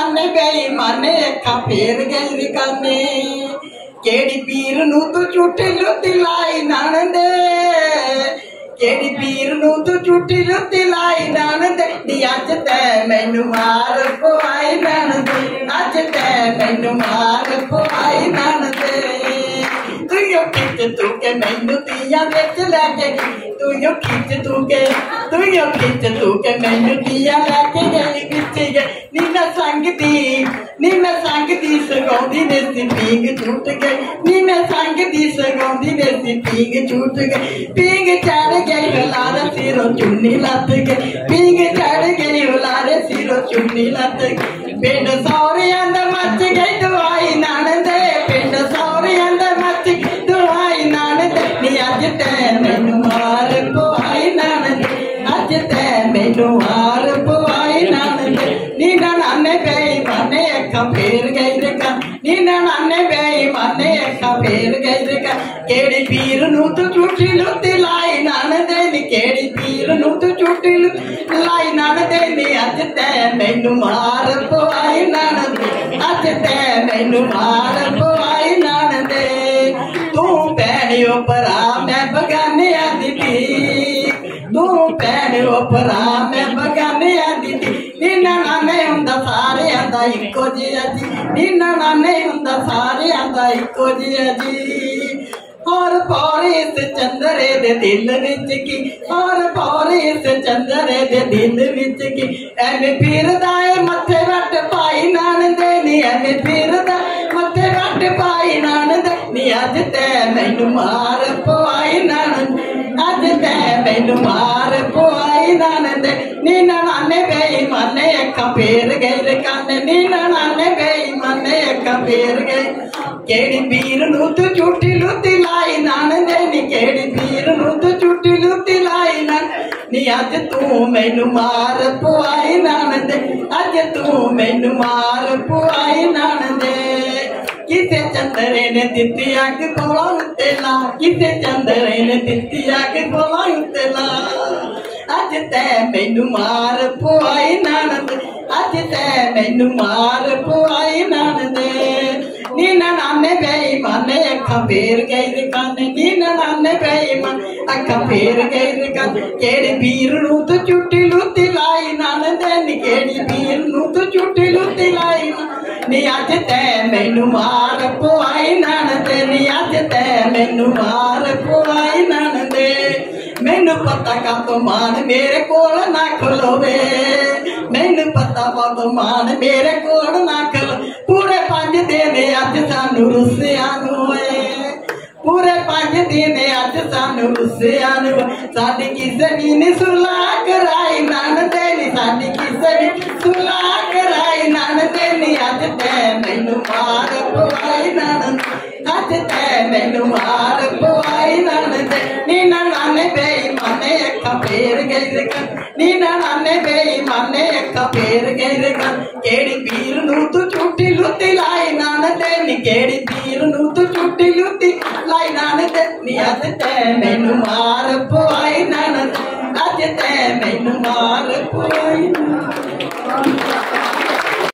नाने बेईमाने अखा फेर गई काने केड़ी पीर नू तू झूठी लुत्ती लाई नानदे केड़ी पीर नू तू झूठी लुत्ती लाई नानदे नी अज ते मैनू मार पवाई नानदे अज ते मैनू मार पवाई नानदे तू यो खिच तू के मैनू दिया विच लैके तू यो खिच तू के मैनू दिया लैके गई विच गई नी मैं संगदी सगाउंदी ने सी पींग छूट गई नी मैं संगदी सगाउंदी ने सी पींग छूट गई पींग चढ़ गई लारे सिरों चुन्नी लत गई पींग चढ़ गई लारे सिरों चुन्नी लत गई पिंड सौरियां दा मच गई दवाई नानदे पिंड सौरियां दा मच गई दवाई नानदे नी अज ते मैनू मार पवाई नानदे अज ते मैनू मार पवाई नानदे नी नाने बेईमाने अखा फेर गई रे का नी नाने बेईमाने अखा फेर गई रे का केड़ी पीर नू तू झूठी लुत्ती लाई नानदे नी केड़ी पीर नू तू झूठी लुत्ती लाई नानदे नी अज ते मैनू मार पवाई नानदे अज ते मैनू मार पवाई नानदे तू भैणियो भरा मैं बगानिया दी तू भैणियो भरा मैं बगानिया दी नीना नाने हुंदा सारियां दा इक्को जिहा जी नीना नाने हुंदा सारियां दा इक्को जिहा जी और पौरी इस चंदरे दे दिल विच की और पौरी इस चंदरे दे दिल विच की एवें फिरदा ए मथे वट पाई नानदे नी एवें फिरदा मथे वट पाई नानदे नी अज ते मैनू मार पवाई नानदे अज ते मैनू मार पवाई नानदे नी नाने बेईमाने अखा फेर गई रे काने नी नाने बेईमाने अखा फेर गई केड़ी पीर नू तू झूठी लुत्ती लाई नानदे नी केड़ी पीर नू तू झूठी लुत्ती लाई नान नी अज तू मैनू मार पवाई नानदे अज तू मैनू मार पवाई नानदे किसे चंदरे ने दित्ती अग कोला उत्ते ला किसे चंदरे ने दित्ती अग कोला उत्ते ला अज ते मैनू मार पवाई नानदे अज ते मैनू मार पवाई नानदे नी नाने बेईमाने अखा फेर गई रे काने नी नाने बेईमान अखा फेर गई रे काने केड़ी पीर नू तू झूठी लुत्ती लाई नानदे नी केड़ी पीर नू तू झूठी लुत्ती लाई नी अज ते मैनू मार पवाई नानदे नी अज ते मैनू मार पवाई नानदे मैनू पता का तो मान मेरे कोल ना खलोवे मैनू पता का तो मान मेरे कोल ना खलो पूरे 5 दिन अज सानू रुसिया नू पूरे 5 दिन अज सानू रुसिया नू साडी किसे भी नी सुलह कराई नानदे नी साडी किसे भी सुलह कराई नानदे नी अज ते मैनू मार पवाई नानदे अज ते मैनू मार पवाई नानदे नी नाने बेईमाने अखा फेर गई रे नी नाने बेईमाने अखा फेर गई रे केड़ी पीर नू तू झूठी लुत्ती लाई नानदे नी केड़ी पीर नू तू झूठी लुत्ती लाई नानदे नी अज ते मैनू मार पवाई नानदे अज ते मैनू मार पवाई।